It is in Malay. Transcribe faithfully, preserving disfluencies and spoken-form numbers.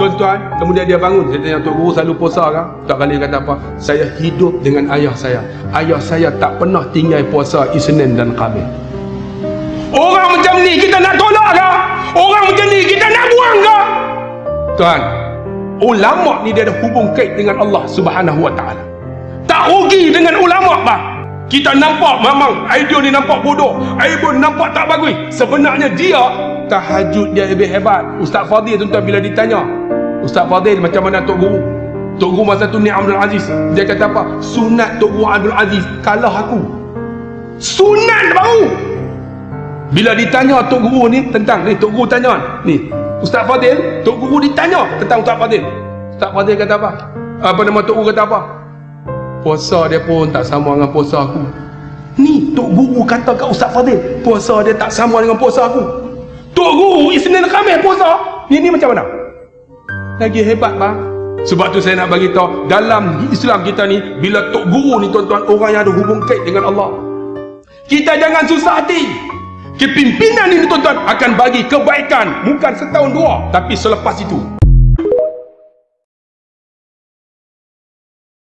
Tuan-tuan, kemudian dia bangun. Saya tanya, Tok Guru selalu puasa kan? Tak kali kata apa? Saya hidup dengan ayah saya. Ayah saya tak pernah tinggal puasa Isnin dan Khamis. Orang macam ni kita nak tolak ke? Orang macam ni kita nak buang ke? Tuan, ulama ni dia ada hubung kait dengan Allah Subhanahu Wa Taala. Tak rugi dengan ulama bang. Kita nampak memang idea ni nampak bodoh, idea ni nampak tak bagus. Sebenarnya dia tahajud dia lebih hebat. Ustaz Fadil tuan-tuan bila ditanya, Ustaz Fadil macam mana Tok Guru? Tok Guru masa tu ni Abdul Aziz. Dia kata apa? Sunat Tok Guru Abdul Aziz kalah aku. Sunat baru. Bila ditanya Tok Guru ni tentang ni, Tok Guru tanya ni, Ustaz Fadil, Tok Guru ditanya tentang Ustaz Fadil. Ustaz Fadil kata apa? Apa nama Tok Guru kata apa? Puasa dia pun tak sama dengan puasa aku. Ni Tok Guru kata kat Ustaz Fadil, puasa dia tak sama dengan puasa aku. Tok Guru Isnin Khamis puasa. Ni ni macam mana? Lagi hebat bang. Sebab tu saya nak bagi tahu, dalam Islam kita ni, bila Tok Guru ni tuan-tuan, orang yang ada hubung kait dengan Allah. Kita jangan susah hati. Kepimpinan ini tuan-tuan akan bagi kebaikan, bukan setahun dua, tapi selepas itu.